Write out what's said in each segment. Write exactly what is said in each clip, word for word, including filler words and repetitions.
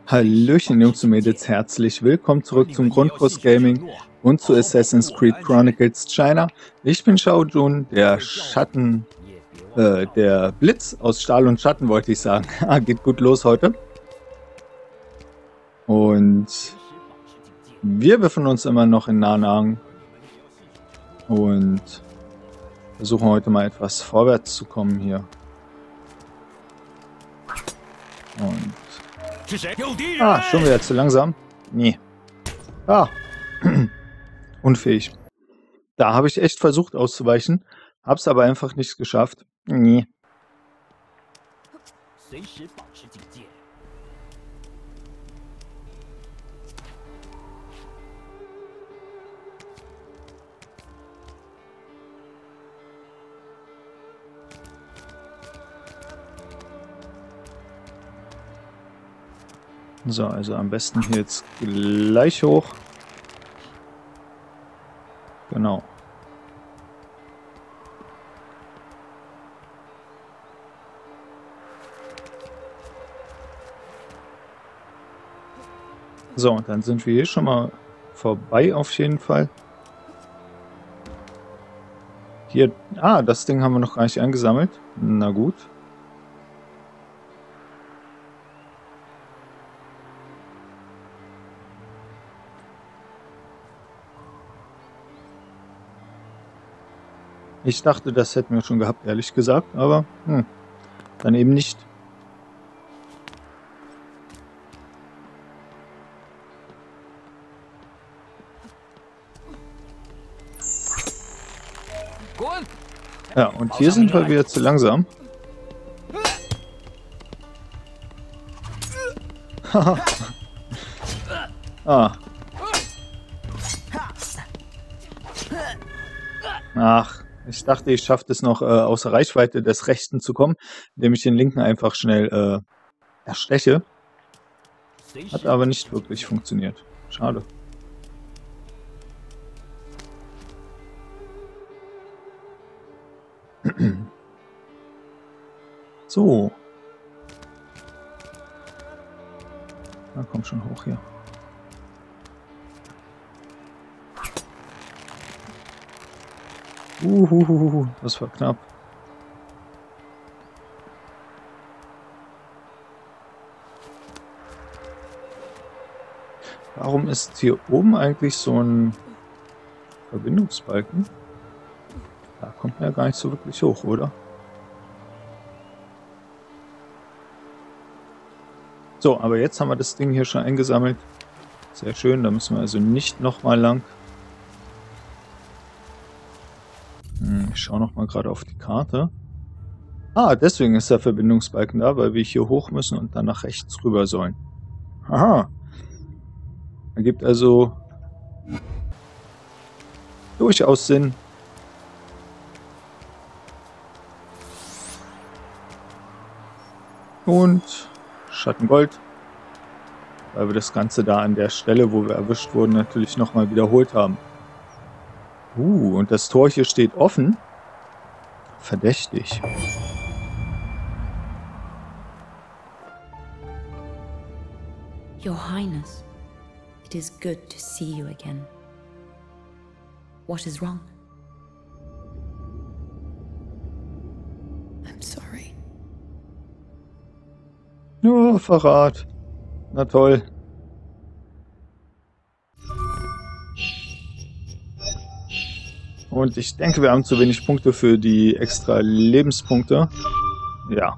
Hallöchen Jungs und Mädels, herzlich willkommen zurück zum Grundkurs Gaming und zu Assassin's Creed Chronicles China. Ich bin Shao Jun, der Schatten, äh, der Blitz aus Stahl und Schatten, wollte ich sagen. Ah, geht gut los heute. Und wir befinden uns immer noch in Nanang und versuchen heute mal etwas vorwärts zu kommen hier. Und ah, schon wieder zu langsam. Nee. Ah. Unfähig. Da habe ich echt versucht auszuweichen, hab's aber einfach nicht geschafft. Nee. So, also am besten hier jetzt gleich hoch. Genau. So, und dann sind wir hier schon mal vorbei auf jeden Fall. Hier, ah, das Ding haben wir noch gar nicht eingesammelt. Na gut. Ich dachte, das hätten wir schon gehabt, ehrlich gesagt, aber hm, dann eben nicht. Ja, und hier sind wir wieder zu langsam. Ah. Ach, ich dachte, ich schaffe es noch äh, außer Reichweite des Rechten zu kommen, indem ich den Linken einfach schnell äh, ersteche. Hat aber nicht wirklich funktioniert. Schade. So. Na komm schon hoch hier. Uhuhuhu, das war knapp. Warum ist hier oben eigentlich so ein Verbindungsbalken? Da kommt man ja gar nicht so wirklich hoch, oder? So, aber jetzt haben wir das Ding hier schon eingesammelt. Sehr schön, da müssen wir also nicht nochmal lang. Hm, ich schaue nochmal gerade auf die Karte. Ah, deswegen ist der Verbindungsbalken da, weil wir hier hoch müssen und dann nach rechts rüber sollen. Aha. Ergibt also durchaus Sinn. Und Schattengold, weil wir das Ganze da an der Stelle, wo wir erwischt wurden, natürlich nochmal wiederholt haben. Uh, und das Tor hier steht offen. Verdächtig. Your Highness, it is good to see you again. What is wrong? I'm sorry. Nur Verrat. Na toll. Und ich denke, wir haben zu wenig Punkte für die extra Lebenspunkte. Ja.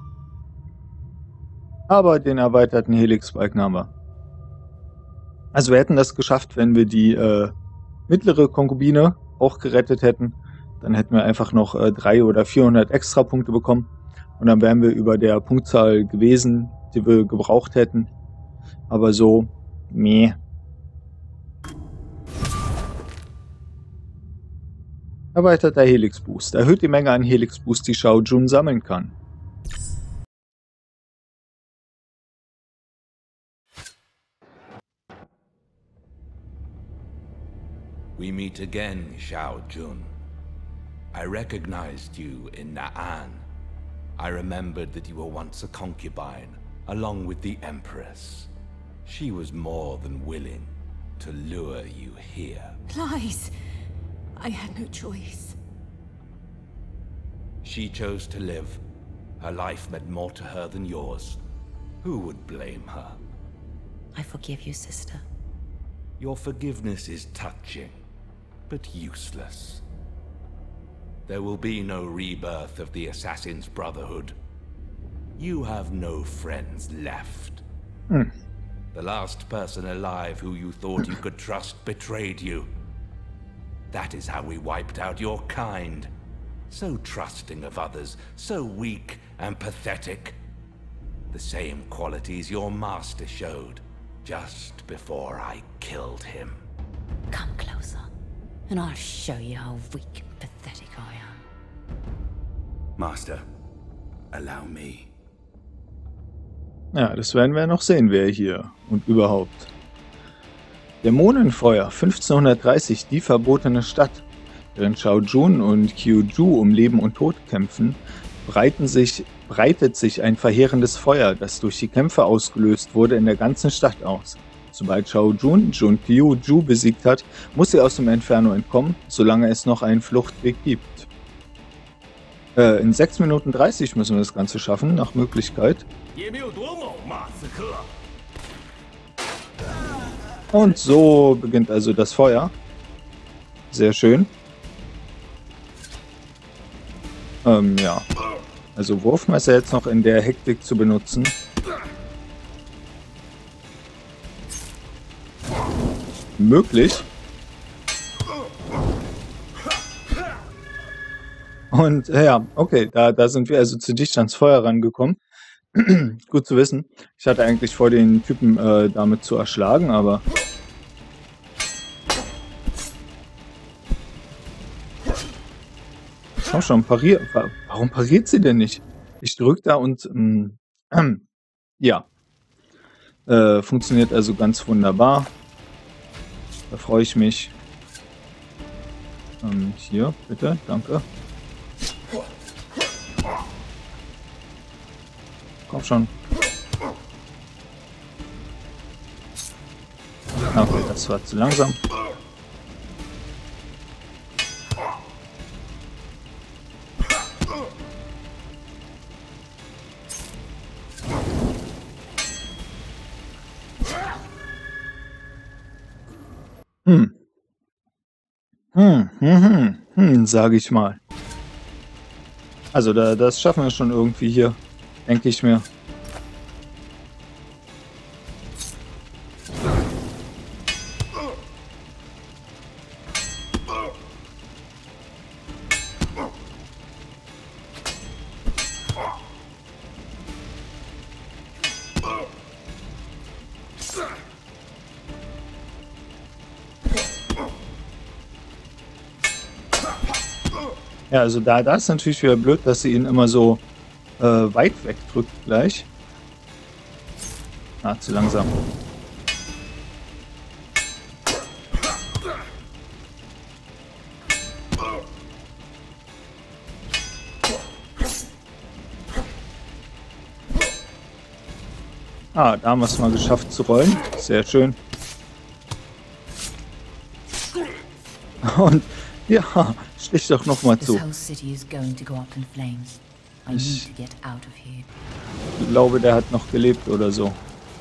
Aber den erweiterten Helixbalken haben wir. Also wir hätten das geschafft, wenn wir die äh, mittlere Konkubine auch gerettet hätten. Dann hätten wir einfach noch äh, dreihundert oder vierhundert extra Punkte bekommen. Und dann wären wir über der Punktzahl gewesen, die wir gebraucht hätten. Aber so, meh. Erweiterter Helix Boost. Erhöht die Menge an Helix Boost, die Shao Jun sammeln kann. We meet again, Shao Jun. I recognized you in Na'an. I remembered that you were once a concubine, along with the Empress. She was more than willing to lure you here. Lies. I had no choice. She chose to live. Her life meant more to her than yours. Who would blame her? I forgive you, sister. Your forgiveness is touching, but useless. There will be no rebirth of the Assassin's Brotherhood. You have no friends left. Hm. The last person alive who you thought you could trust betrayed you. That is how we wiped out your kind. So trusting of others, so weak and pathetic. The same qualities your master showed just before I killed him. Come closer, and I'll show you how weak and pathetic I am. Master, allow me. Ja, das werden wir noch sehen, wer hier und überhaupt. Dämonenfeuer, fünfzehnhundertdreißig, die verbotene Stadt. Während Xiao Jun und Qiu Ju um Leben und Tod kämpfen, breiten sich, breitet sich ein verheerendes Feuer, das durch die Kämpfe ausgelöst wurde, in der ganzen Stadt aus. Sobald Xiao Jun Jun Qiu Ju besiegt hat, muss sie aus dem Inferno entkommen, solange es noch einen Fluchtweg gibt. Äh, in sechs Minuten dreißig müssen wir das Ganze schaffen, nach Möglichkeit. Und so beginnt also das Feuer. Sehr schön. Ähm, ja. Also Wurfmesser jetzt noch in der Hektik zu benutzen. Möglich. Und ja, okay, da, da sind wir also zu dicht ans Feuer rangekommen. Gut zu wissen. Ich hatte eigentlich vor, den Typen äh, damit zu erschlagen, aber... Schau schon, parier... Warum pariert sie denn nicht? Ich drücke da und... Ähm, ähm, ja. Äh, funktioniert also ganz wunderbar. Da freue ich mich. Ähm, hier, bitte, danke. Komm schon. Okay, das war zu langsam. Hm. Hm, hm, hm, hm, sage ich mal. Also da, das schaffen wir schon irgendwie hier. Denke ich mir. Ja, also da, da ist natürlich wieder blöd, dass sie ihn immer so äh, weit wegdrückt gleich. Ah, zu langsam. Ah, da haben wir es mal geschafft zu rollen. Sehr schön. Und ja, stich doch noch mal zu. Ich glaube, der hat noch gelebt oder so.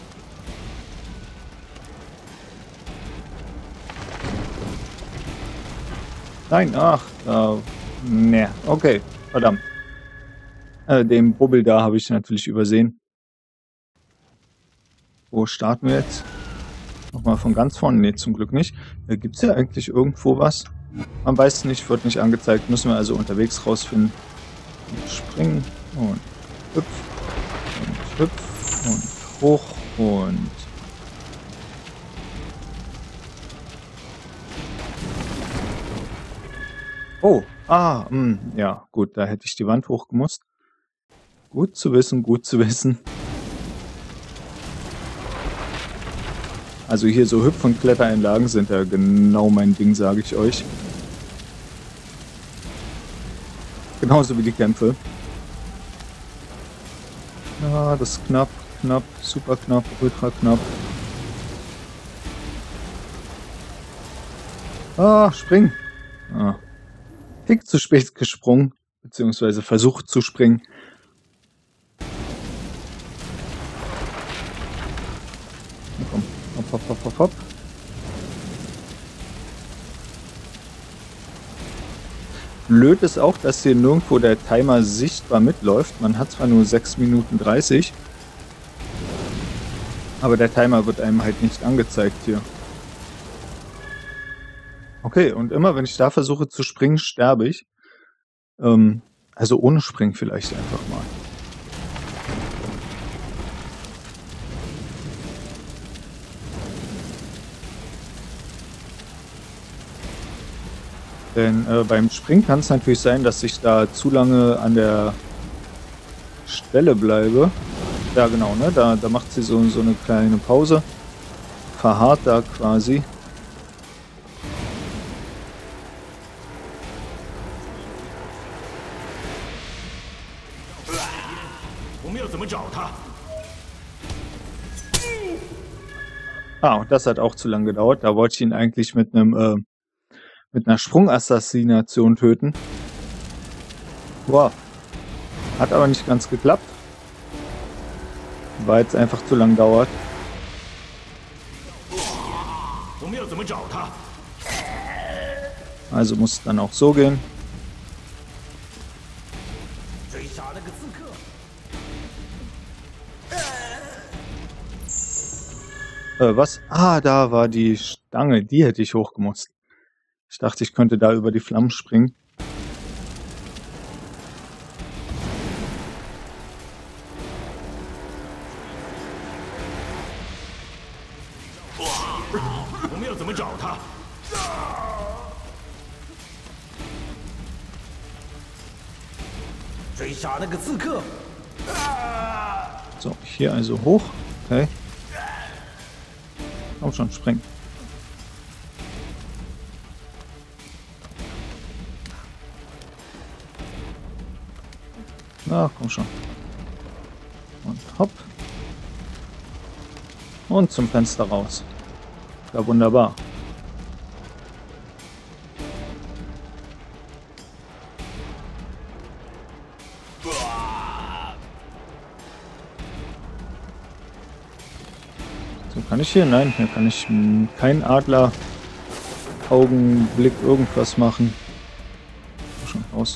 Nein, ach, äh, ne, okay, verdammt. Äh, den Bubbel da habe ich natürlich übersehen. Wo starten wir jetzt? Nochmal von ganz vorne. Ne, zum Glück nicht. Äh, Gibt es hier eigentlich irgendwo was? Man weiß es nicht, wird nicht angezeigt. Müssen wir also unterwegs rausfinden. Und springen und hüpf und hüpf und hoch und... Oh, ah, mh, ja, gut, da hätte ich die Wand hochgemusst. Gut zu wissen, gut zu wissen. Also hier so Hüpf- und Klettereinlagen sind ja genau mein Ding, sage ich euch. Genauso wie die Kämpfe. Ja, das ist knapp, knapp, super knapp, ultra knapp. Ah, springen. Ah. Tick zu spät gesprungen, beziehungsweise versucht zu springen. Komm, hopp, hopp, hopp, hopp, hopp. Blöd ist auch, dass hier nirgendwo der Timer sichtbar mitläuft. Man hat zwar nur sechs Minuten dreißig, aber der Timer wird einem halt nicht angezeigt hier. Okay, und immer wenn ich da versuche zu springen, sterbe ich. Ähm, also ohne Springen vielleicht einfach mal. Denn äh, beim Springen kann es natürlich sein, dass ich da zu lange an der Stelle bleibe. Ja genau, ne? Da, da macht sie so, so eine kleine Pause. Verharrt da quasi. Ah, und das hat auch zu lange gedauert. Da wollte ich ihn eigentlich mit einem äh, mit einer Sprungassassination töten. Wow. Hat aber nicht ganz geklappt. Weil es einfach zu lang dauert. Also muss es dann auch so gehen. Äh, was? Ah, da war die Stange. Die hätte ich hochgemusst. Ich dachte, ich könnte da über die Flammen springen. So, hier also hoch. Okay. Komm schon, spring. Na, komm schon. Und hopp. Und zum Fenster raus. Ja, wunderbar. So, kann ich hier? Nein, hier kann ich keinen Adler, Augenblick, irgendwas machen. Schon raus.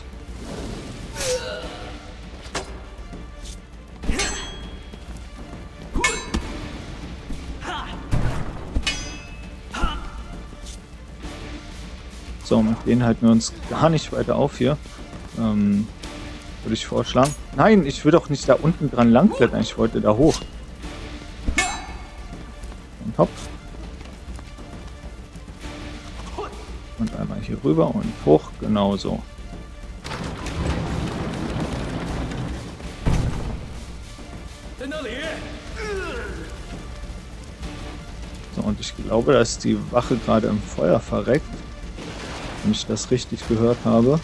So, mit denen halten wir uns gar nicht weiter auf hier. Ähm, würde ich vorschlagen. Nein, ich will doch nicht da unten dran langklettern. Ich wollte da hoch. Und hopp. Und einmal hier rüber und hoch. Genauso. So, und ich glaube, dass die Wache gerade im Feuer verreckt. Wenn ich das richtig gehört habe.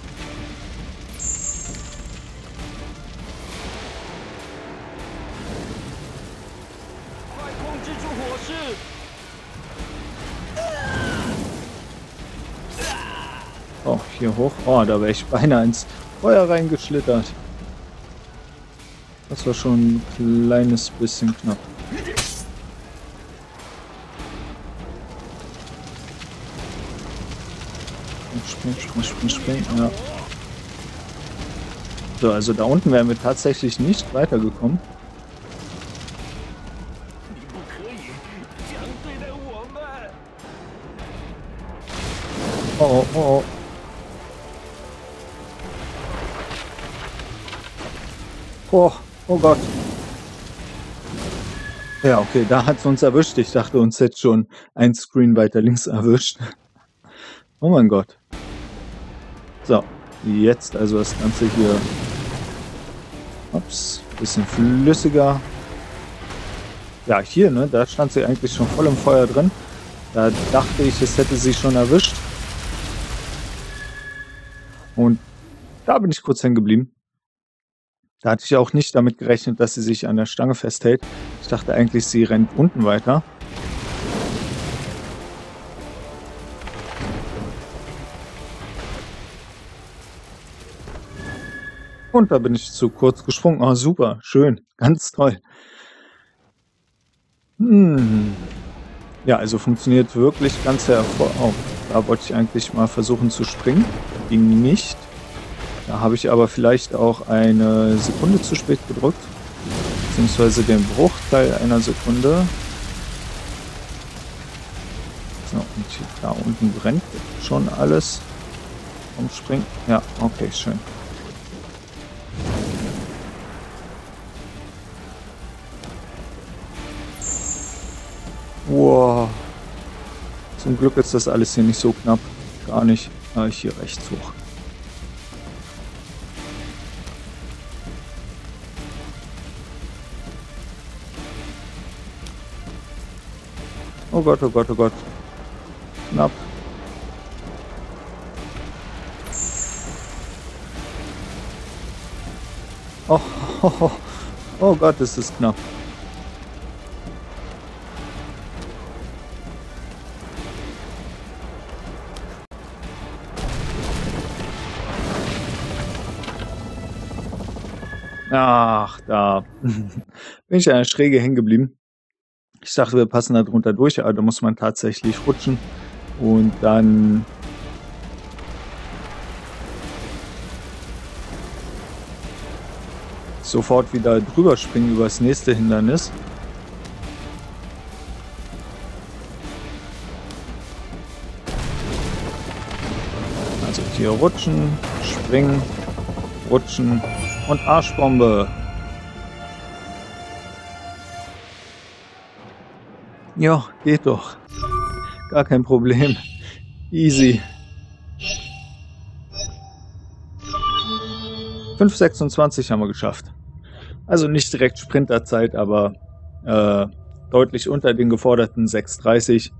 Oh, hier hoch. Oh, da wäre ich beinahe ins Feuer reingeschlittert. Das war schon ein kleines bisschen knapp. Spring, spring, spring, spring, ja. So, also da unten wären wir tatsächlich nicht weitergekommen. Oh, oh, oh, oh. Oh, oh Gott. Ja, okay, da hat es uns erwischt. Ich dachte, uns hätte schon ein Screen weiter links erwischt. Oh mein Gott. So, jetzt also das Ganze hier. Ups, bisschen flüssiger. Ja, hier, ne, da stand sie eigentlich schon voll im Feuer drin. Da dachte ich, es hätte sie schon erwischt. Und da bin ich kurz hängen geblieben. Da hatte ich auch nicht damit gerechnet, dass sie sich an der Stange festhält. Ich dachte eigentlich, sie rennt unten weiter. Und da bin ich zu kurz gesprungen. Oh, super, schön, ganz toll. Hm. Ja, also funktioniert wirklich ganz hervorragend. Oh, da wollte ich eigentlich mal versuchen zu springen. Ging nicht. Da habe ich aber vielleicht auch eine Sekunde zu spät gedrückt. Beziehungsweise den Bruchteil einer Sekunde. So, und hier, da unten brennt schon alles. Vom Springen. Ja, okay, schön. Wow. Zum Glück ist das alles hier nicht so knapp. Gar nicht. Ah, ich hier rechts hoch. Oh Gott, oh Gott, oh Gott. Knapp. Oh, oh, oh, oh Gott, ist das knapp. Ach, da bin ich an der Schräge hängen geblieben. Ich dachte, wir passen da drunter durch, aber da muss man tatsächlich rutschen und dann sofort wieder drüber springen über das nächste Hindernis. Also hier rutschen, springen, rutschen und Arschbombe. Ja, geht doch. Gar kein Problem. Easy. fünf sechsundzwanzig haben wir geschafft. Also nicht direkt Sprinterzeit, aber äh, deutlich unter den geforderten sechs dreißig.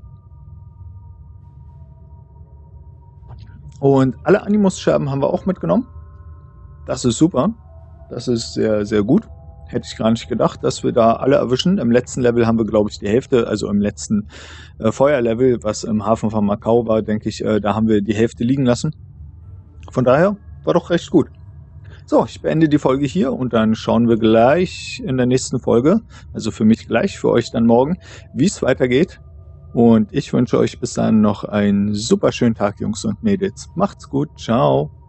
Und alle Animus-Scherben haben wir auch mitgenommen. Das ist super. Das ist sehr, sehr gut. Hätte ich gar nicht gedacht, dass wir da alle erwischen. Im letzten Level haben wir, glaube ich, die Hälfte, also im letzten äh, Feuerlevel, was im Hafen von Macau war, denke ich, äh, da haben wir die Hälfte liegen lassen. Von daher war doch recht gut. So, ich beende die Folge hier und dann schauen wir gleich in der nächsten Folge, also für mich gleich, für euch dann morgen, wie es weitergeht. Und ich wünsche euch bis dann noch einen super schönen Tag, Jungs und Mädels. Macht's gut, ciao.